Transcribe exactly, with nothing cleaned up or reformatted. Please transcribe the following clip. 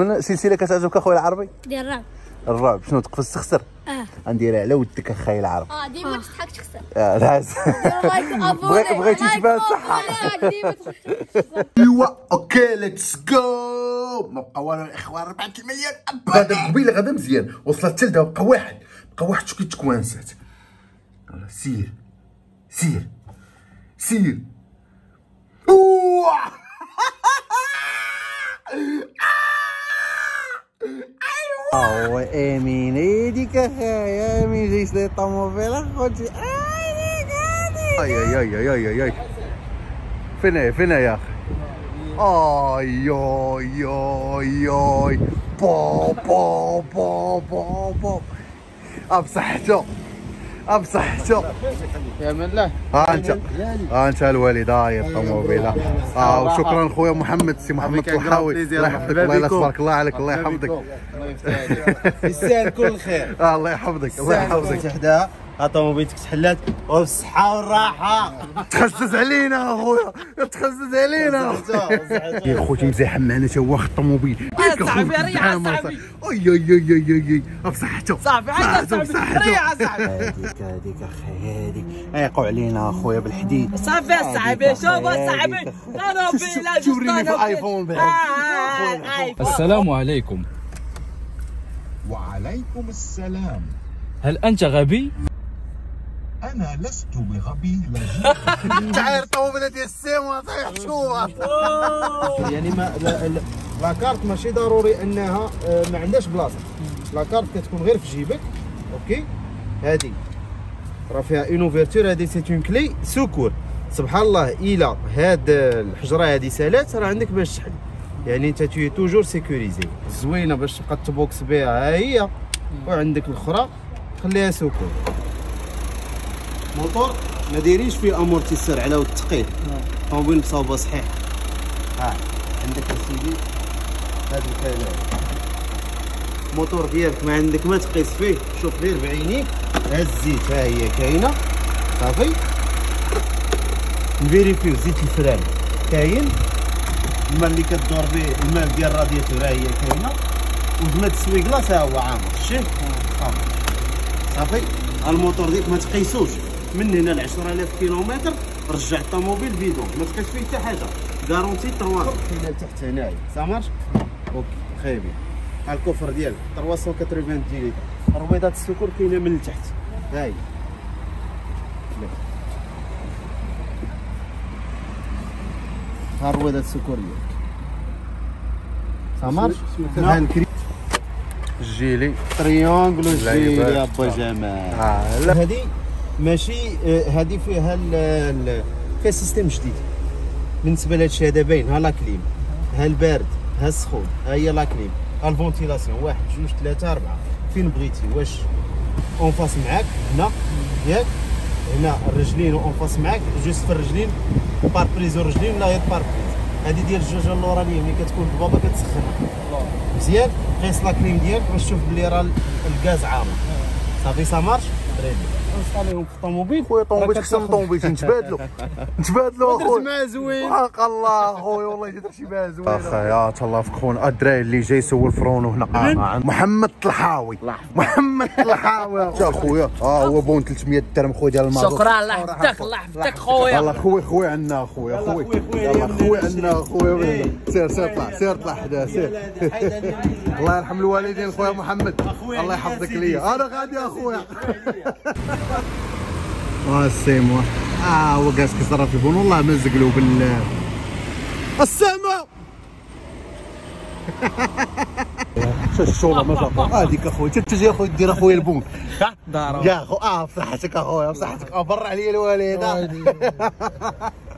شنو سلسله كتعجبك اخويا العربي؟ ديال الرعب. الرعب شنو تقفز تخسر؟ اه غنديرها على ودك اخاي العربي. اه ديما تضحك تخسر. اه لا بغيتي تبان صح. ايوا اوكي ليتس جو. ما بقى والو الاخوان أربعة المليون. غدا قبيله غدا مزيان وصلت حتى لدابا بقى واحد بقى واحد شكون تكوانسات. سير سير سير. او امين ايديك اخايا امين جايس لي الطوموبيل اخوتي. اي اي اي اي اي اي فين هي فين هي يا اخي؟ اي اي اي اي بو بو بو بو بو ابصحتو ابصحتو يا من الله. ها انت ها انت الوالد هاي الطوموبيله. اه وشكرا خويا محمد سي محمد الطحاوي الله يحفظك الله تبارك الله عليك الله يحفظك يستاهل كل خير. اه الله يحفظك الله يحفظك. حداها طوموبيلتك تحلات وبالصحة والراحة. تخزز علينا اخويا تخزز علينا يا خوتي مزاحم معنا تا هو الطوموبيل. صاحبي ريح صاحبي. اي اي اي اي اي بصحتو صافي عاد صاحبي ريح صاحبي. هذيك هذيك اخي هذيك يقعوا علينا اخويا بالحديد. صافي صاحبي شوف صاحبي طوموبيله توريني في الايفون بعد. السلام عليكم. وعليكم السلام. هل أنت غبي؟ أنا لست بغبي. تعال الطوموبيله ديال السيمو طيح شوف. يعني ما لاكارت ماشي ضروري انها ما عندهاش بلاصه. لاكارت كتكون غير في جيبك. اوكي هذه راه فيها اون اوفرتور. هذه سي اون كلي سكور. سبحان الله الى هاد الحجره هذه سالات راه عندك باش تحل. يعني انت توي توجور سيكوريزي. زوينه باش تبقى تبوكس بها ها هي. وعندك الاخرى خليها سكون. موتور ما دايرينش فيه امورتيسور على ود الثقيل. طوموبيل مصاوبه صحيح. ها عندك السيدي هذا الكلام. الموتور ديالك ما عندك ما تقيس فيه. شوف غير بعينيك. هاز الزيت ها هي كاينه صافي. نفيريفيو زيت الفران كاين. الماء اللي كدور به الماء ديال الرادياتور ها هي كاينه. وجماد السويكلاص ها هو عامر شتي صافي. الموتور ديك ما تقيسوش من هنا ل عشرة آلاف كيلومتر. رجع الطوموبيل بيدون ما تقيس فيه حتى حاجه. غارونتي ثلاثة كاينه لتحت هنايا سامرش. اوكي خاي بيان. ها الكفر ديالك ثلاثمية وثمانين لتر. ربيضات السكر كاينه من التحت ها هي. ها ربيضات السكر ديالك سامرش. ها الكري الجيلي تريونغل الجيلي يا با جمال. هذه ماشي هذه فيها فيها سيستم جديد بالنسبه لهذا الشيء هذا باين. ها لا كليم ها البارد ها السخون ها هي لا كليم. ها الفونتيلاسيون واحد جوج ثلاثه اربعه فين بغيتي. واش اون فاس معاك هنا ياك هنا الرجلين اون فاس معاك جوست في الرجلين بار بريز الرجلين ولا غير بار بريز. هذه ديال الجوجه اللورانيه ملي كتكون في بابا كتسخنها مزيان. قيس لا كليم ديالك باش تشوف بلي راه الغاز عامر صافي سامارش تريدي. نصاليهم في الطوموبيل خويا طوموبيل احسن من طوموبيل نتبادلوا نتبادلوا اخويا. درت معاه زوين حق الله اخويا والله درت شي معاه زوين. اخايا الله في خونا الدراري اللي جاي سول فرونو هنا محمد الطحاوي. محمد الطحاوي اخويا ها هو بون ثلاثمية درهم خويا ديال المازوت. شكرا الله يحفظك الله يحفظك خويا. يلاه خويا خويا عندنا خويا خويا يلاه خويا عندنا خويا. سير سير طلع سير طلع حدا سير. الله يرحم الوالدين خويا محمد الله يحفظك ليا. انا غادي اخويا. ها السيمو اه هو جالس كيصرف في البون والله ما زقلو بال السما. شوف الشوله ما شاء الله هذيك اخويا انت تجي اخويا دير اخويا البون يا اخو اه بصحتك اخويا بصحتك. اه برا عليا الوالده.